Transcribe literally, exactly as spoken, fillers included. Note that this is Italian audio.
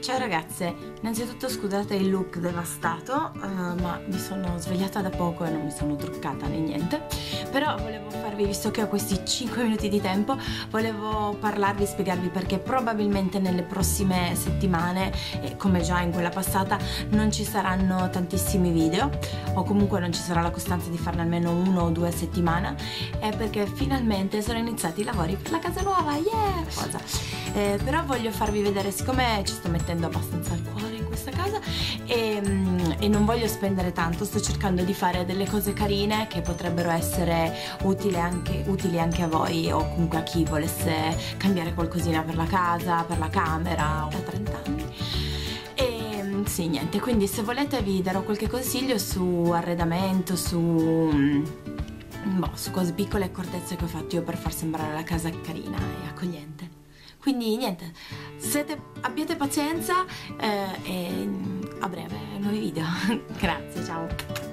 Ciao ragazze, innanzitutto scusate il look devastato, uh, ma mi sono svegliata da poco e non mi sono truccata né niente. Però volevo farvi, visto che ho questi cinque minuti di tempo, volevo parlarvi, spiegarvi perché probabilmente nelle prossime settimane, e come già in quella passata, non ci saranno tantissimi video, o comunque non ci sarà la costanza di farne almeno uno o due a settimana, è perché finalmente sono iniziati i lavori per la casa nuova, yeah! Cosa? Eh, però voglio farvi vedere, siccome ci sto mettendo abbastanza il cuore in questa casa e, e non voglio spendere tanto, sto cercando di fare delle cose carine che potrebbero essere utili anche, utili anche a voi o comunque a chi volesse cambiare qualcosina per la casa, per la camera. Ho trenta anni e sì, niente, quindi se volete vi darò qualche consiglio su arredamento, su... Boh, su cose piccole e accortezze che ho fatto io per far sembrare la casa carina e accogliente. Quindi niente, siete, abbiate pazienza eh, e a breve nuovi video. Grazie, ciao!